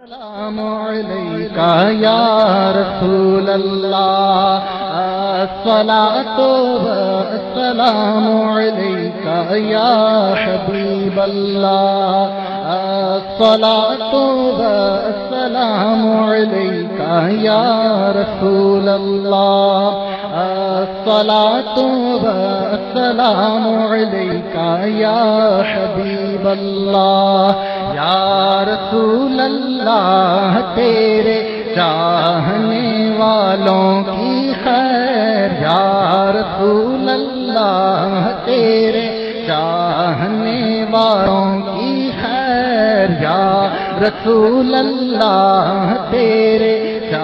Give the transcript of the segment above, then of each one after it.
السلام علیکہ یا رسول اللہ الصلاۃ والسلام علیکہ یا حبیب اللہ الصلاۃ والسلام علیکہ یا رسول اللہ الصلاۃ والسلام علیکہ یا حبیب اللہ یا رسول اللہ تیرے چاہنے والوں کی خیر یا رسول اللہ تیرے چاہنے والوں کی خیر یا رسول اللہ تیرے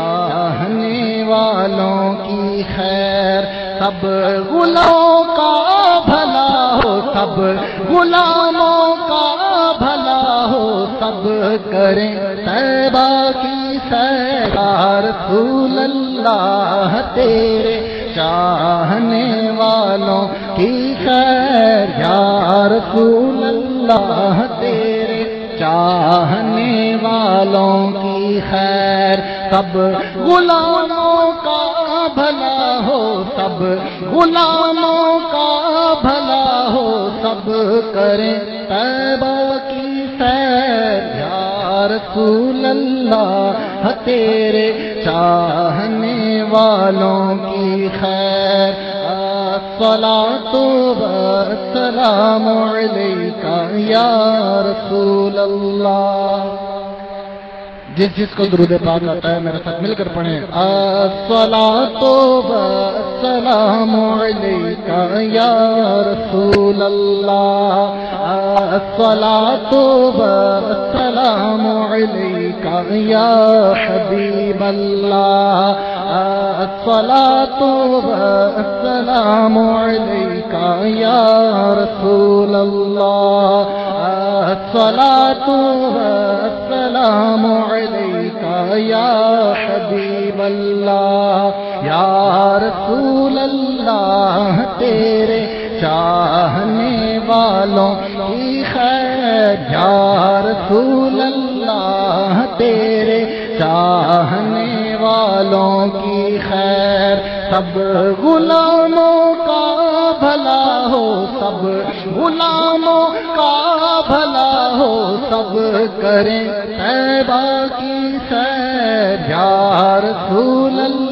چاہنے والوں کی خیر سب غلاموں کا بھلا ہو سب غلاموں کا بھلا ہو سب کریں طیبہ کی سیر یا رسول اللہ تیرے چاہنے والوں کی خیر یا رسول اللہ تیرے چاہنے والوں کی خیر سب غلاموں کا بھلا ہو سب غلاموں کا بھلا ہو سب کریں طیبہ کی سیر یا رسول اللہ تیرے چاہنے والوں کی خیر الصلاۃ والسلام علیکہ یا رسول اللہ جس کو درود پاک آتا ہے میرے ساتھ مل کر پڑھیں الصلاۃ والسلام علیکہ یا رسول اللہ الصلاۃ والسلام علیکہ یا حبیب اللہ الصلاۃ والسلام علیکہ یا رسول اللہ الصلاۃ والسلام علیکہ یا حبیب اللہ یا رسول اللہ تیرے چاہنے والوں کی خیر یا رسول اللہ تیرے چاہنے والوں کی خیر سب غلاموں کا بھلا ہو سب غلاموں کا بھلا ہو سب کریں طیبہ کی سیر یا رسول اللہ